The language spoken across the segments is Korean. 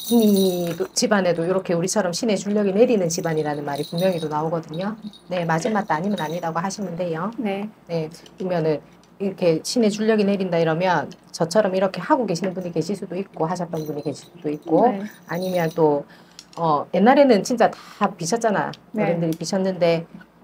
이 집안에도 이렇게 우리처럼 신의 줄력이 내리는 집안이라는 말이 분명히도 나오거든요. 네, 맞은 맞다 아니면 아니라고 하시면 돼요. 네. 네, 그러면은 이렇게 신의 줄력이 내린다 이러면 저처럼 이렇게 하고 계시는 분이 계실 수도 있고 하셨던 분이 계실 수도 있고 네. 아니면 또 옛날에는 진짜 다 비셨잖아. 네. 어른들이 비셨는데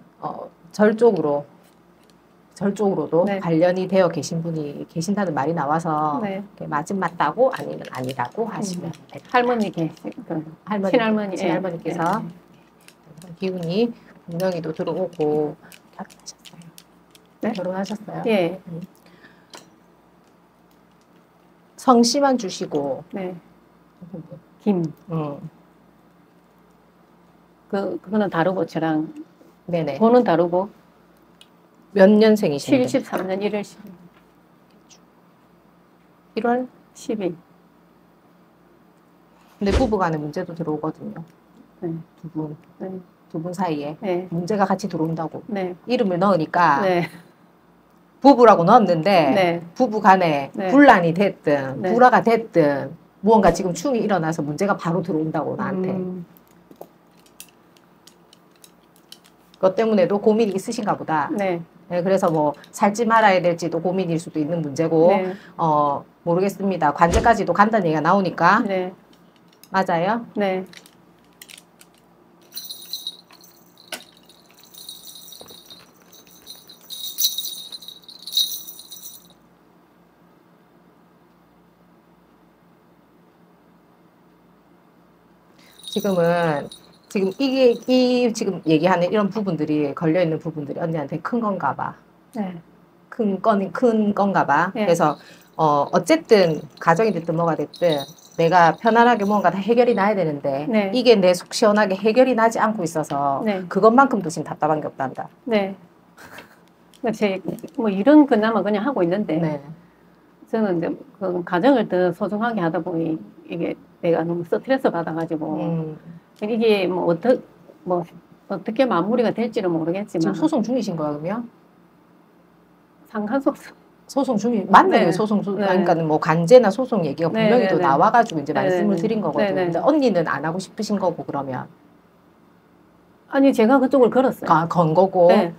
절쪽으로도 네. 관련이 되어 계신 분이 계신다는 말이 나와서 네. 맞은 맞다고 아니면 아니라고 하시면 돼요. 할머니 친할머니. 친할머니께서 네. 기운이 분명히도 들어오고 결혼하셨어요. 네? 결혼하셨어요. 예. 성씨만 주시고. 네. 김. 그거는 다르고 저랑. 네네. 번은 다르고. 몇 년생이신데? 73년 1월 10일. 1월 10일. 근데 부부간에 문제도 들어오거든요. 네. 두 분. 네. 두 분 사이에 네. 문제가 같이 들어온다고. 네. 이름을 넣으니까 네. 부부라고 넣었는데 네. 부부 간에 네. 분란이 됐든 네. 불화가 됐든 무언가 지금 충이 일어나서 문제가 바로 들어온다고 나한테. 그것 때문에도 고민이 있으신가 보다. 네. 네, 그래서 뭐 살지 말아야 될지도 고민일 수도 있는 문제고 네. 모르겠습니다. 관제까지도 간다는 얘기가 나오니까. 네. 맞아요? 네. 지금 지금 얘기하는 이런 부분들이 걸려있는 부분들이 언니한테 큰 건가 봐. 네. 큰 건가 봐. 네. 그래서 어쨌든 가정이 됐든 뭐가 됐든 내가 편안하게 뭔가 다 해결이 나야 되는데 네. 이게 내 속 시원하게 해결이 나지 않고 있어서 네. 그것만큼도 지금 답답한 게 없단다. 네. 뭐 일은 그나마 그냥 하고 있는데 네. 저는 이제 그 가정을 더 소중하게 하다 보니 이게 내가 너무 스트레스 받아가지고 이게 뭐 어떻게 마무리가 될지는 모르겠지만 지금 소송 중이신 거야 그러면? 상간소송. 소송 중이 맞네. 네. 소송 네. 그러니까 뭐 간제나 소송 얘기가 네, 분명히 네, 또 네. 나와가지고 이제 네, 말씀을 네, 드린 거거든. 네, 네. 근데 언니는 안 하고 싶으신 거고 그러면 아니 제가 그쪽을 걸었어요. 건 거고 네.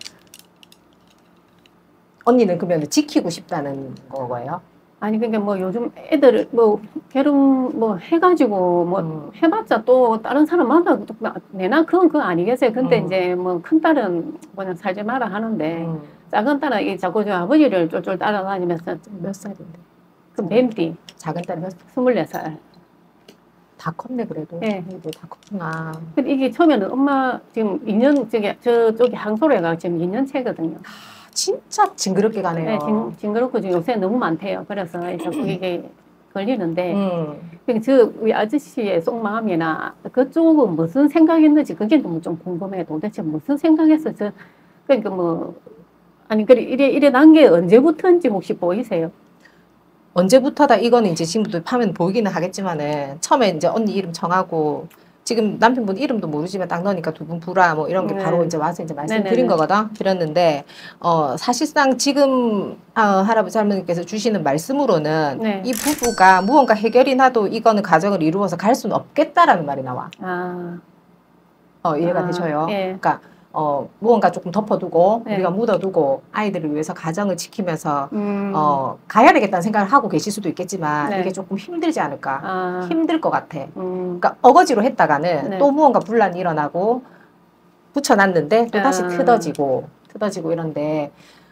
언니는 그러면 지키고 싶다는 거예요? 아니 그러니까 뭐 요즘 애들 뭐 결혼 뭐 해가지고 뭐 해봤자 또 다른 사람마다 내나 그건 아니겠어요. 근데 이제 뭐 큰 딸은 그냥 살지 마라 하는데 작은 딸은 이 자꾸 저 아버지를 쫄쫄 따라다니면서 몇 살인데? 그 뱀띠 작은 딸이 몇 살? 24살. 다 컸네 그래도. 네. 다 컸구나. 근데 이게 처음에는 엄마 지금 2년 저쪽에 항소래가 지금 2년 차거든요. 진짜 징그럽게 가네요. 네, 징그럽고 지금 요새 너무 많대요. 그래서 자꾸 이게 걸리는데 우리 아저씨의 속마음이나 그쪽은 무슨 생각했는지 그게 너무 좀 궁금해요. 도대체 무슨 생각했어? 그러니까 뭐 아니 그래 이래 난 게 언제부터인지 혹시 보이세요? 언제부터다 이거는 이제 지금부터 파면 보이기는 하겠지만은 처음에 이제 언니 이름 정하고 지금 남편분 이름도 모르지만 딱 넣으니까 두 분 불화 뭐 이런 게 바로 이제 와서 이제 말씀드린 거거든. 드렸는데 사실상 지금 할아버지 할머니께서 주시는 말씀으로는 이 부부가 무언가 해결이 나도 이거는 가정을 이루어서 갈 수는 없겠다라는 말이 나와. 이해가 되셔요? 예. 그러니까 무언가 조금 덮어두고 우리가 묻어두고 아이들을 위해서 가정을 지키면서 가야 되겠다는 생각을 하고 계실 수도 있겠지만 이게 조금 힘들지 않을까. 힘들 것 같아. 그러니까 어거지로 했다가는 또 무언가 분란이 일어나고 붙여놨는데 또 다시 트어지고 이런데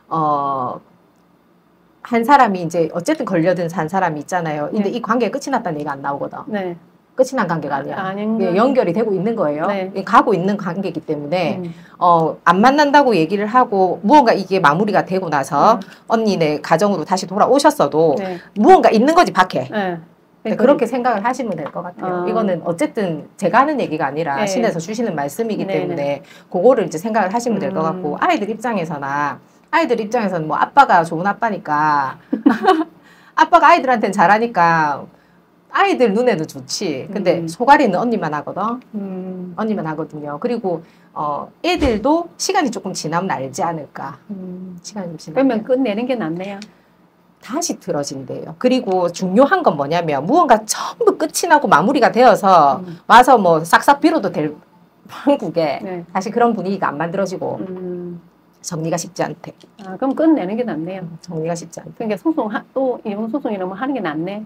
한 사람이 이제 어쨌든 걸려든 한 사람이 있잖아요. 근데 이 관계가 끝이 났다는 얘기가 안 나오거든. 끝이 난 관계가 아니야. 연결이 되고 있는 거예요. 가고 있는 관계이기 때문에 안 만난다고 얘기를 하고 무언가 이게 마무리가 되고 나서 언니네 가정으로 다시 돌아오셨어도 무언가 있는 거지 밖에. 그렇게 생각을 하시면 될 것 같아요. 이거는 어쨌든 제가 하는 얘기가 아니라 신에서 주시는 말씀이기 때문에 그거를 이제 생각을 하시면 될 것 같고 아이들 입장에서는 뭐 아빠가 좋은 아빠니까 아빠가 아이들한테는 잘하니까 아이들 눈에도 좋지. 근데 소갈이는 언니만 하거든. 언니만 하거든요. 그리고 애들도 시간이 조금 지나면 알지 않을까. 시간이 좀 지나면. 그러면 끝내는 게 낫네요. 다시 틀어진대요. 그리고 중요한 건 뭐냐면 무언가 전부 끝이 나고 마무리가 되어서 와서 뭐 싹싹 빌어도 될 한국에 네. 다시 그런 분위기가 안 만들어지고 정리가 쉽지 않대. 아, 그럼 끝내는 게 낫네요. 정리가 쉽지 않대. 그러니까 또 이혼 소송이라면 하는 게 낫네.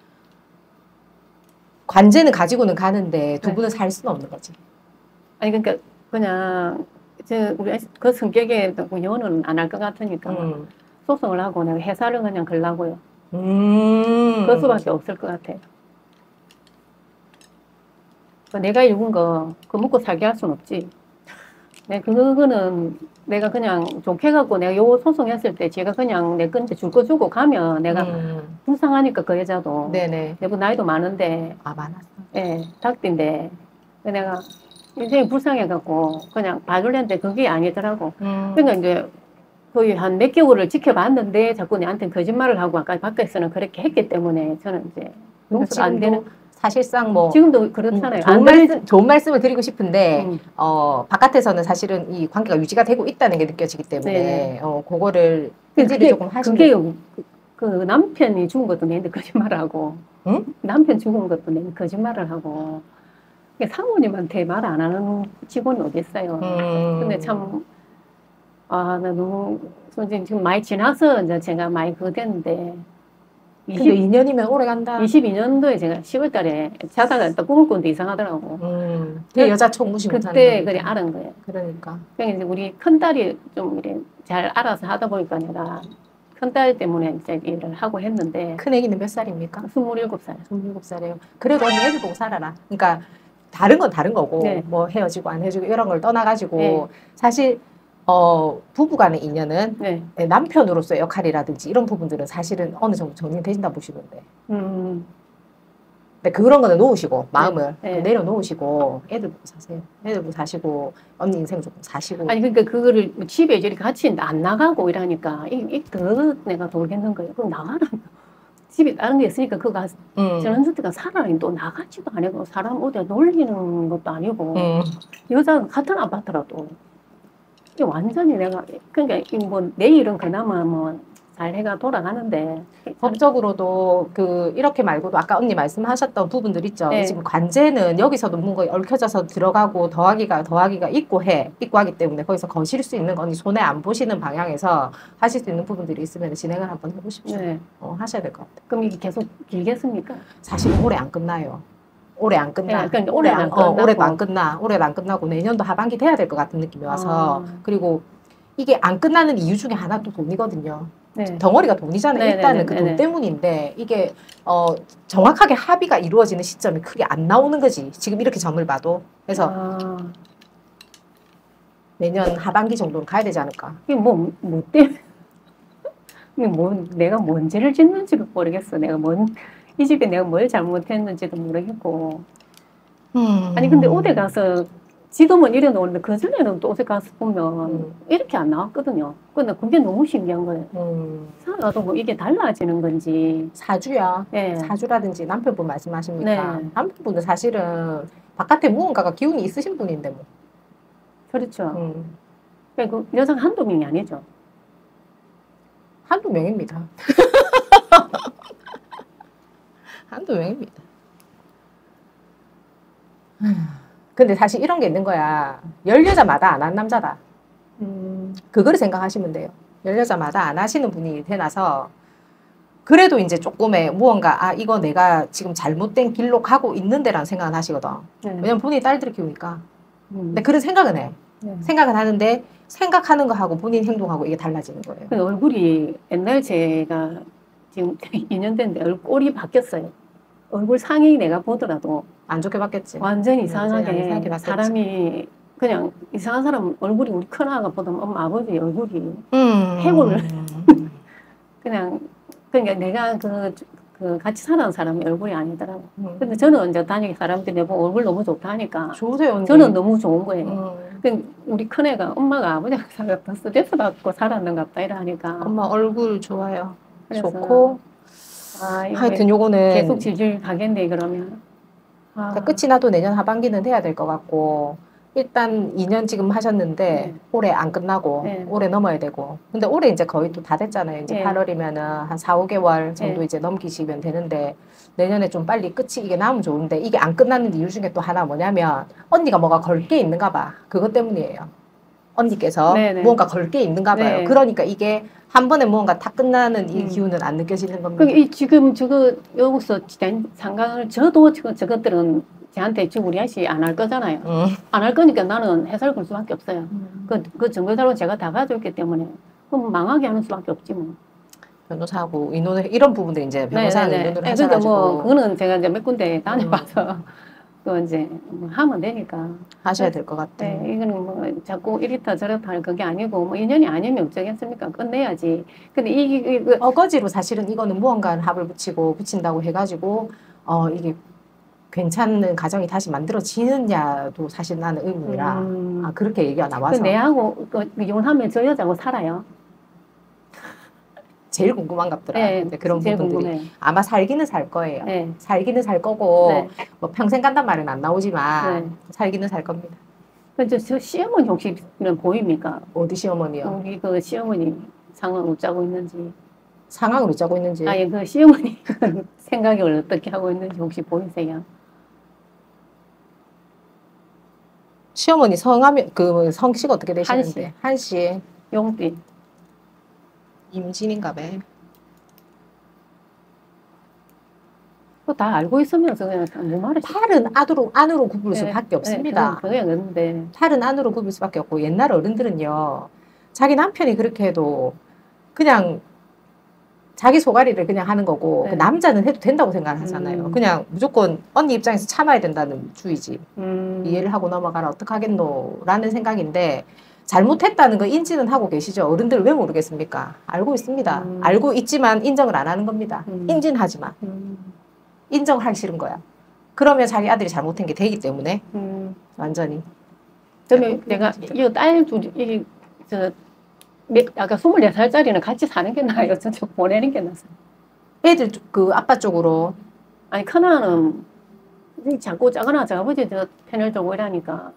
관제는 가지고는 가는데 두 분은 살 수는 없는 거지. 아니 그러니까 그냥 우리 그 성격에 이혼은 안 할 것 같으니까 소송을 하고 내가 회사를 그냥 걸라고요. 그 수밖에 없을 것 같아요. 내가 읽은 거 그거 먹고 살게 할 순 없지. 그거는 내가 그냥 좋게 갖고 내가 요 소송했을 때 제가 그냥 내 건데 줄 거 주고 가면 내가 불쌍하니까 그 여자도 네네. 내가 나이도 많은데 아 많았어. 예, 닭띠인데 내가 인생이 불쌍해갖고 그냥 봐줄랬는데 그게 아니더라고. 그러니까 이제 거의 한 몇 개월을 지켜봤는데 자꾸 내한테 거짓말을 하고 아까 밖에서는 그렇게 했기 때문에 저는 이제 용서가 안 되는. 사실상 뭐 지금도 그렇잖아요. 좋은 말씀을 드리고 싶은데 바깥에서는 사실은 이 관계가 유지가 되고 있다는 게 느껴지기 때문에 그거를 편지를 조금 하시는. 그게 그 남편이 죽은 것도 내한테 거짓말을 하고 남편 죽은 것도 내한테 거짓말을 하고 사모님한테 말 안 하는 직원이 어디 있어요. 근데 참 나 너무 지금 많이 지나서 이제 제가 많이 그거 됐는데. 근데 2년이면 오래 간다. 22년도에 제가 10월 달에 자다가 또 꿈을 꿨는데 이상하더라고. 그 여자 총 무시 못하는 그때 그래 알은 거예요. 그러니까. 그러니까 이제 우리 큰딸이 좀 이래 잘 알아서 하다 보니까 내가 큰딸 때문에 이제 일을 하고 했는데. 큰 애기는 몇 살입니까? 27살. 27살이에요. 그래도 언니 애들 보고 살아라. 그러니까 다른 건 다른 거고 네. 뭐 헤어지고 안 헤어지고 이런 걸 떠나가지고 네. 사실 부부간의 인연은 네. 남편으로서의 역할이라든지 이런 부분들은 사실은 어느 정도 정리되신다 보시는데. 근데 그런 거는 놓으시고 마음을 네. 내려놓으시고 애들 보고 사세요. 애들 보고 사시고 언니 인생 조금 사시고. 아니 그러니까 그거를 집에 이렇게 같이 안 나가고 이러니까 더 내가 돌겠는 거예요. 그럼 나가라. 집에 다른 게 있으니까 그거 전원주택가 사람이 또 나가지도 아니고 사람 어디에 놀리는 것도 아니고 여자가 같은 아파트라도 완전히 내가 그러니까 뭐 내일은 그나마 뭐 잘 해가 돌아가는데 법적으로도 이렇게 말고도 아까 언니 말씀하셨던 부분들 있죠. 네. 지금 관제는 여기서도 뭔가 얽혀져서 들어가고 더하기가 있고 하기 때문에 거기서 거실 수 있는 거 언니 손해 안 보시는 방향에서 하실 수 있는 부분들이 있으면 진행을 한번 해보십시오. 네. 하셔야 될 것 같아요. 그럼 이게 계속 길겠습니까? 사실 오래 안 끝나요. 올해 안 끝나. 네, 그러니까 올해도 안 끝나. 올해도 안 끝나고 내년도 하반기 돼야 될 것 같은 느낌이 와서 그리고 이게 안 끝나는 이유 중에 하나도 돈이거든요. 네. 덩어리가 돈이잖아요. 네네네. 일단은 그 돈 때문인데 이게 정확하게 합의가 이루어지는 시점이 크게 안 나오는 거지. 지금 이렇게 점을 봐도. 그래서 내년 하반기 정도는 가야 되지 않을까. 이게 뭐 때문에 내가 뭔 죄를 짓는지도 모르겠어. 이 집에 내가 뭘 잘못했는지도 모르겠고. 아니 근데 어디 가서 지금은 이래 놓는데 그전에는 또 어디 가서 보면 이렇게 안 나왔거든요. 근데 그게 너무 신기한 거예요. 살아도 뭐 이게 달라지는 건지. 사주야. 네. 사주라든지 남편분 말씀하십니까? 네. 남편분은 사실은 바깥에 무언가가 기운이 있으신 분인데 뭐. 그렇죠. 그러니까 그 여자가 한두 명이 아니죠. 한두 명입니다. 한두 명입니다. 근데 사실 이런 게 있는 거야. 열 여자마다 안 한 남자다. 그거를 생각하시면 돼요. 열 여자마다 안 하시는 분이 되나서 그래도 이제 조금의 무언가 이거 내가 지금 잘못된 길로 가고 있는데라는 생각은 하시거든. 왜냐면 본인이 딸들을 키우니까. 근데 그런 생각은 해. 생각은 하는데 생각하는 거하고 본인 행동하고 이게 달라지는 거예요. 얼굴이 옛날 제가 지금 2년 됐는데 꼴이 바뀌었어요. 얼굴 상이 내가 보더라도 안 좋게 바뀌었지. 완전히 이상하게 사람이 그냥 이상한 사람 얼굴이 우리 큰아가 보던 엄마 아버지 얼굴이 해골 그냥 그러니까 내가 그 같이 살아온 사람이 얼굴이 아니더라고. 근데 저는 이제 다니는 사람들이 내보고 얼굴 너무 좋다 하니까 좋으세요. 저는 너무 좋은 거예요. 우리 큰애가 엄마가 아버지가 살았다 스트레스 받고 살았는가 보다 이러니까 엄마 얼굴 좋아요. 좋고 하여튼 요거는 계속 질질 가겠네 그러면. 그러니까 끝이 나도 내년 하반기는 돼야 될 것 같고 일단 2년 지금 하셨는데 네. 올해 안 끝나고 네. 올해 넘어야 되고 근데 올해 이제 거의 또 다 됐잖아요. 이제 네. 8월이면은 한 4, 5개월 정도 이제 넘기시면 되는데 내년에 좀 빨리 끝이 이게 나오면 좋은데 이게 안 끝나는 이유 중에 또 하나 뭐냐면 언니가 뭐가 걸 게 있는가 봐. 그것 때문이에요. 언니께서 무언가 걸 게 있는가 봐요. 그러니까 이게 한 번에 무언가 다 끝나는 이 기운은 안 느껴지는 겁니다. 지금 저거 여기서 상관을 저도 지금 저것들은 저한테 지금 우리 아저씨 안 할 거잖아요. 안 할 거니까 나는 회사를 걸 수밖에 없어요. 그 정보자료 제가 다 가져왔기 때문에 그럼 망하게 하는 수밖에 없지 뭐. 변호사하고 이런 부분들 이제 변호사는 의논을 하셔가지고. 그러니까 뭐 그거는 제가 이제 몇 군데 다녀봐서 그 이제 뭐 하면 되니까 하셔야 될 것 같아요. 네, 이거는 뭐 자꾸 이렇다 저렇다 할 그게 아니고 뭐 인연이 아니면 어쩌겠습니까? 끝내야지. 근데 이게 어거지로 사실은 이거는 무언가 합을 붙인다고 해가지고 이게 괜찮은 가정이 다시 만들어지느냐도 사실 나는 의문이라 그렇게 얘기가 나와서. 내하고 이혼하면 저 여자하고 살아요? 제일 궁금한갑더라. 네, 근데 그런 부분들이 궁금해. 아마 살기는 살 거예요. 네. 살기는 살 거고 뭐 평생 간단 말은 안 나오지만 살기는 살 겁니다. 저 시어머니 혹시는 보입니까? 어디 시어머니요? 우리 그 시어머니 상황을 짜고 있는지. 상황을 짜고 있는지? 아니 그 시어머니 생각을 어떻게 하고 있는지 혹시 보이세요? 시어머니 성함이 그 성씨가 어떻게 되시는데? 한씨. 용띠. 임진인가 봐. 그거 다 알고 있으면서 그냥 뭐 말해. 팔은 안으로 굽을 수밖에 없습니다. 그게 없는데. 팔은 안으로 굽을 수밖에 없고 옛날 어른들은요. 자기 남편이 그렇게 해도 그냥 자기 소가리를 그냥 하는 거고 그 남자는 해도 된다고 생각을 하잖아요. 그냥 무조건 언니 입장에서 참아야 된다는 주의지. 이해를 하고 넘어가라 어떡하겠노 라는 생각인데 잘못했다는 거 인지는 하고 계시죠. 어른들 왜 모르겠습니까? 알고 있습니다. 알고 있지만 인정을 안 하는 겁니다. 인지는 하지만. 인정하기 싫은 거야. 그러면 자기 아들이 잘못한 게 되기 때문에 완전히. 그러면 내가 이 딸 둘이 아까 24살짜리는 같이 사는 게 나아요? 저쪽 보내는 게 나아요? 애들 그 아빠 쪽으로. 아니 큰아는 자꾸 작은 아버지 저 편을 들고 이러니까.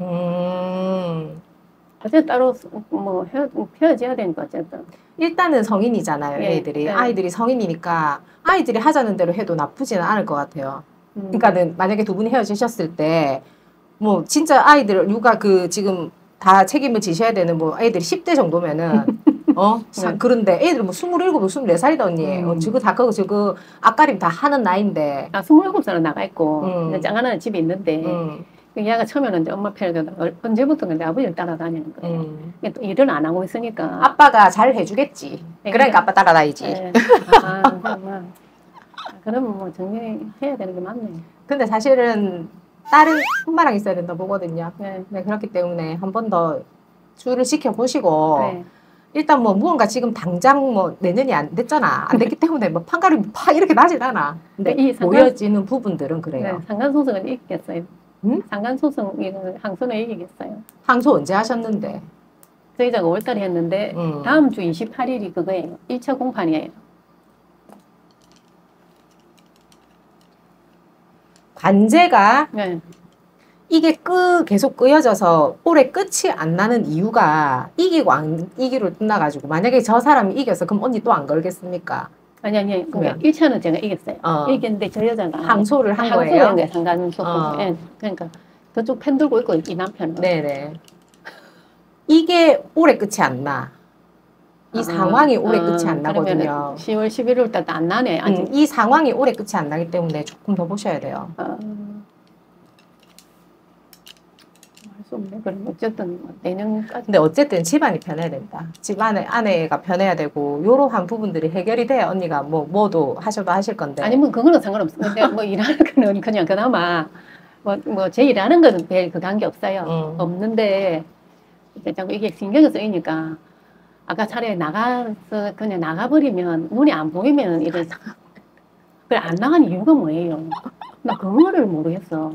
어쨌든 따로 뭐 헤어져야 되니까 어쨌든. 일단은 성인이잖아요. 애들이. 아이들이 성인이니까 아이들이 하자는 대로 해도 나쁘지는 않을 것 같아요. 그러니까는 만약에 두 분이 헤어지셨을 때 뭐 진짜 아이들 육아 지금 다 책임을 지셔야 되는 뭐 애들이 10대 정도면은 그런데 애들 뭐 27, 24살이다 언니. 저거 앞가림 다 하는 나이인데. 27살은 나가 있고 작은 집에 있는데 얘가 처음에는 이제 엄마 편을 언제부터 근데 아버지를 따라다니는 거예요. 또 일을 안 하고 있으니까. 아빠가 잘 해주겠지. 그러니까 아빠 따라다니지. 그러면 뭐 정리해야 되는 게 맞네. 근데 사실은 딸은 엄마랑 있어야 된다 보거든요. 네, 그렇기 때문에 한 번 더 줄을 지켜보시고 일단 뭐 무언가 지금 당장 뭐 내년이 안 됐잖아. 안 됐기 때문에 뭐 판가름이 팍 이렇게 나질 않아. 근데 모여지는 부분들은 그래요. 상간소송은 이기겠어요. 상간소송 항소는 이기겠어요. 항소 언제 하셨는데? 저희가 5월달에 했는데 다음 주 28일이 그거예요. 1차 공판이에요. 관제가 이게 계속 끄여져서 올해 끝이 안 나는 이유가 이기고 안 이기로 끝나가지고 만약에 저 사람이 이겨서 그럼 언니 또 안 걸겠습니까? 아니 그러니까 1차는 제가 이겼어요. 이겼는데 저 여자가 항소를 한 거예요? 상간소송. 그러니까 저쪽 펜 들고 있고 이 남편은. 네네. 이게 올해 끝이 안 나. 이 상황이 올해 끝이 안 나거든요. 10월 11월 달도 안 나네. 아직. 이 상황이 올해 끝이 안 나기 때문에 조금 더 보셔야 돼요. 할 수 없네. 그럼 어쨌든 내년까지. 근데 어쨌든 집안이 편해야 된다. 집안에 아내가 편해야 되고 이러한 부분들이 해결이 돼야 언니가 뭐도 하셔도 하실 건데. 아니 뭐 그거는 상관없어. 근데 뭐 일하는 거는 그냥 그나마 뭐 제 일하는 거는 별 그 관계 없어요. 없는데 자꾸 이게 신경이 쓰이니까. 아까 차라리 나가서 그냥 나가버리면 눈이 안 보이면 이래 그래 안 나간 이유가 뭐예요? 나 그거를 모르겠어.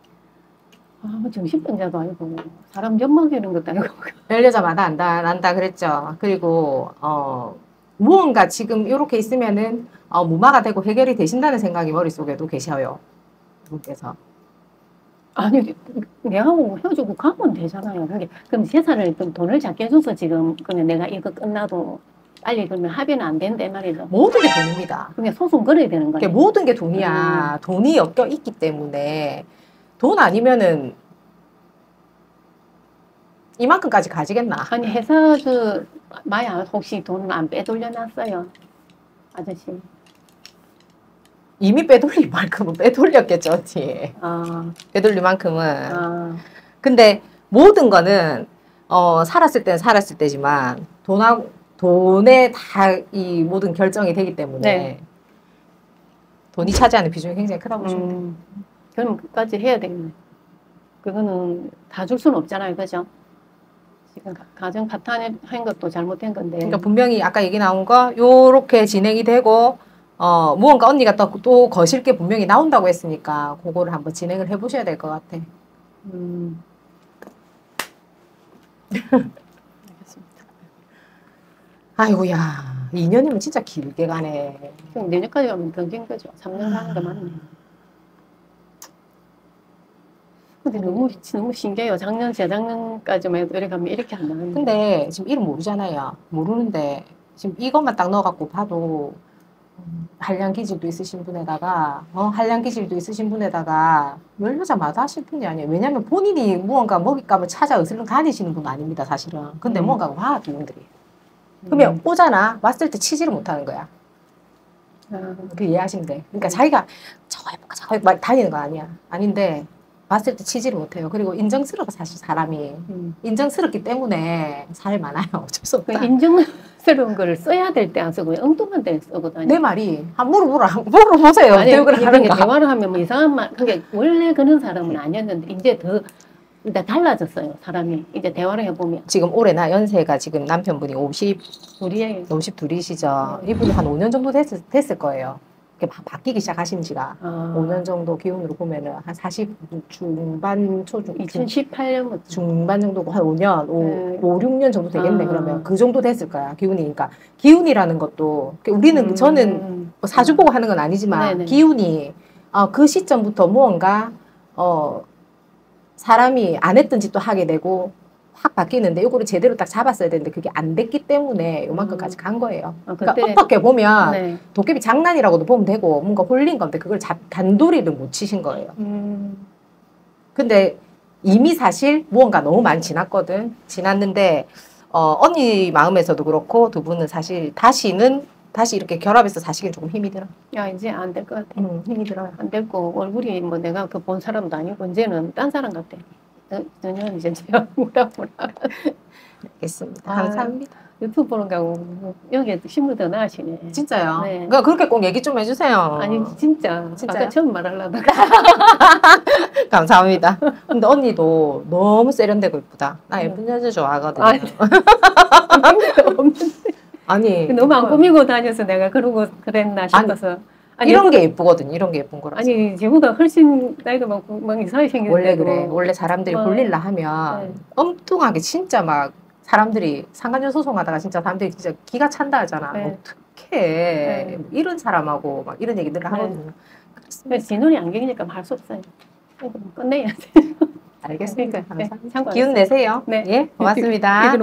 정신병자도 아니고 사람 엿먹이는 것도 아니고 별 여자마다 안다 그랬죠. 그리고 무언가 지금 이렇게 있으면은 무마가 되고 해결이 되신다는 생각이 머릿속에도 계셔요. 분께서. 아니, 내하고 헤어지고 가면 되잖아요. 그럼 재산을 좀 돈을 작게 줘서 지금 그냥 내가 이거 끝나도 빨리 그러면 합의는 안 된대 말이죠. 모든 게 돈입니다. 그냥 소송 걸어야 되는 거예요. 모든 게 돈이야. 돈이 엮여 있기 때문에 돈 아니면은 이만큼까지 가지겠나? 아니 회사 그 마야 혹시 돈 안 빼돌려놨어요, 아저씨? 이미 빼돌릴 만큼은 빼돌렸겠죠, 언니. 빼돌릴 만큼은. 근데 모든 거는 살았을 때는 살았을 때지만 돈에 다 이 모든 결정이 되기 때문에 네. 돈이 차지하는 비중이 굉장히 크다고 보시면 돼요. 그럼 끝까지 해야 되겠네. 그거는 다 줄 수는 없잖아요, 그죠? 지금 가정 파탄한 것도 잘못된 건데. 그러니까 분명히 아까 얘기 나온 거 요렇게 진행이 되고 무언가 언니가 또 거실 게 분명히 나온다고 했으니까 그거를 한번 진행을 해보셔야 될 것 같아. 알겠습니다. 아이고야 2년이면 진짜 길게 가네. 그럼 내년까지 가면 더 긴 거죠. 3년 가는 게 맞네. 근데 너무 신기해요. 작년, 재작년까지만 해도 이렇게 가면 이렇게 안 나는데. 근데 지금 이름 모르잖아요. 모르는데 지금 이것만 딱 넣어갖고 봐도 한량 기질도 있으신 분에다가 한량 기질도 있으신 분에다가 열여자마다 하실 분이 아니에요. 왜냐면 본인이 무언가 먹잇감을 찾아 으슬렁 다니시는 분 아닙니다, 사실은. 근데 뭔가가 와, 기운들이. 그러면 오잖아. 왔을 때 치지를 못하는 거야. 그 이해하시면 돼. 그러니까 자기가 저거 해볼까 저거 해볼까 막 다니는 거 아니야. 아닌데 봤을 때 치지를 못해요. 그리고 인정스러워 사실 사람이. 인정스럽기 때문에 살 많아요. 어쩔 수 없다. 인정스러운 거를 써야 될 때 안 쓰고 엉뚱한 때 쓰거든요. 내 말이 물어보세요. 아니, 대화를 하면 뭐 이상한 말. 그게 원래 그런 사람은 아니었는데 이제 더 달라졌어요. 사람이. 이제 대화를 해보면. 지금 올해나 연세가 지금 남편분이 52시죠. 이분이 한 5년 정도 됐을 거예요. 바뀌기 시작하신 지가 5년 정도 기운으로 보면은 한 40 중반 초중 2018년 중반 정도고 한 5년 5, 6년 정도 되겠네. 그러면 그 정도 됐을 거야. 기운이. 그러니까 기운이라는 것도 우리는 저는 뭐 사주 보고 하는 건 아니지만 기운이 그 시점부터 무언가 사람이 안 했던 짓도 하게 되고 확 바뀌는데 요거를 제대로 딱 잡았어야 되는데 그게 안 됐기 때문에 요만큼까지 간 거예요. 그러니까 어떻게 보면 도깨비 장난이라고도 보면 되고 뭔가 홀린 건데 그걸 단도리를 못 치신 거예요. 근데 이미 사실 무언가 너무 많이 지났는데 언니 마음에서도 그렇고 두 분은 사실 다시 이렇게 결합해서 사시기엔 조금 힘이 들어. 야 이제 안 될 것 같아. 힘이 들어요. 안 됐고 얼굴이 뭐 내가 그 본 사람도 아니고 이제는 딴 사람 같아. 전혀 이제 뭐라. 알겠습니다. 감사합니다. 유튜브 보는 거하고 여기에 신문 더 나으시네. 진짜요? 네. 그러니까 그렇게 꼭 얘기 좀 해주세요. 아니 진짜. 아까 처음 말하려다가. 감사합니다. 근데 언니도 너무 세련되고 예쁘다. 나 예쁜 여자 좋아하거든요. 아니 너무 안 꾸미고 다녀서 내가 그러고 그랬나 싶어서. 아니, 이런 게 예쁘거든요. 이런 게 예쁜 거라서. 아니 저보다 훨씬 나이도 많고 막 이상하게 생겼는데 원래 그래. 원래 사람들이 볼일라 하면 엉뚱하게 진짜 막 사람들이 상간녀 소송하다가 진짜 사람들이 진짜 기가 찬다 하잖아. 어떡해. 이런 사람하고 막 이런 얘기들을 하거든요. 그래서 제 눈이 안경이니까 할 수 없어요. 끝내야 돼. 알겠습니다. 감사합니다. 기운 내세요. 네. 예, 고맙습니다.